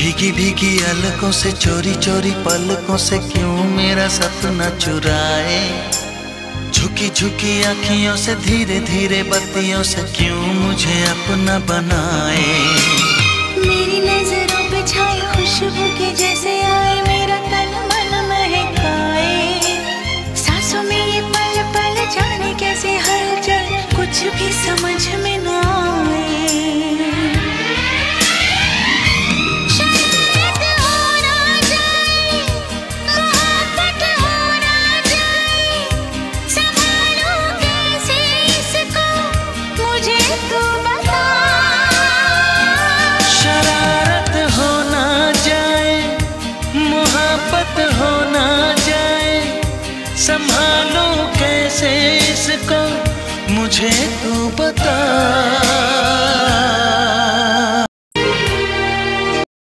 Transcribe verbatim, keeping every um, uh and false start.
भीगी भीगी अलकों से चोरी चोरी पलकों से क्यों मेरा सपना चुराए। झुकी झुकी आँखियों से धीरे धीरे बत्तियों से क्यों मुझे अपना बनाए। मेरी नजरों पे छाई खुशबू के जैसे आए, मेरा तन मन महकाए। सांसों में ये पल पल जाने कैसे हलचल, कुछ भी समझ में ना आए। संभालो कैसे इसको, मुझे तू बता।